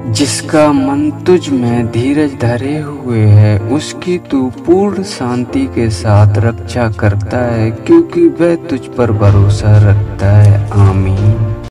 जिसका मन तुझ में धीरज धरे हुए है, उसकी तू पूर्ण शांति के साथ रक्षा करता है, क्योंकि वह तुझ पर भरोसा रखता है। आमीन।